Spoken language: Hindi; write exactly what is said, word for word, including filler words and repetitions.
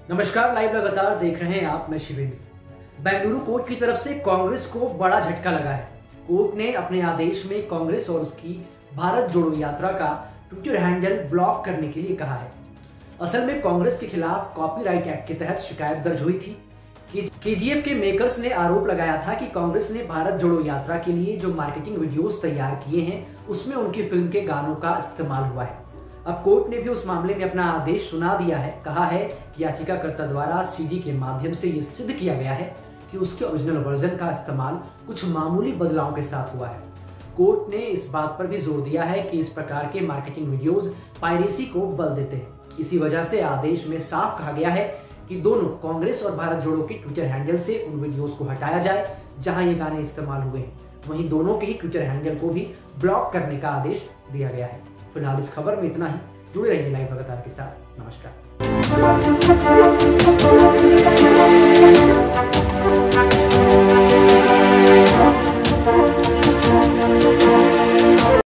नमस्कार, लाइव लगातार देख रहे हैं आप। मैं शिवेंद्र। बेंगलुरु कोर्ट की तरफ से कांग्रेस को बड़ा झटका लगा है। कोर्ट ने अपने आदेश में कांग्रेस और उसकी भारत जोड़ो यात्रा का ट्विटर हैंडल ब्लॉक करने के लिए कहा है। असल में कांग्रेस के खिलाफ कॉपीराइट एक्ट के तहत शिकायत दर्ज हुई थी। केजीएफ के मेकर्स ने आरोप लगाया था कि कांग्रेस ने भारत जोड़ो यात्रा के लिए जो मार्केटिंग वीडियोस तैयार किए हैं उसमें उनकी फिल्म के गानों का इस्तेमाल हुआ है। अब कोर्ट ने भी उस मामले में अपना आदेश सुना दिया है। कहा है कि याचिकाकर्ता द्वारा सीडी के माध्यम से ये सिद्ध किया गया है कि उसके ओरिजिनल वर्जन का इस्तेमाल कुछ मामूली बदलावों के साथ हुआ है। कोर्ट ने इस बात पर भी जोर दिया है कि इस प्रकार के मार्केटिंग वीडियोस पायरेसी को बल देते हैं। इसी वजह से आदेश में साफ कहा गया है कि दोनों कांग्रेस और भारत जोड़ो के ट्विटर हैंडल से उन वीडियोस को हटाया जाए जहां ये गाने इस्तेमाल हुए हैं। वहीं दोनों के ही ट्विटर हैंडल को भी ब्लॉक करने का आदेश दिया गया है। फिलहाल इस खबर में इतना ही। जुड़े रहिए लाइव लगातार के साथ। नमस्कार।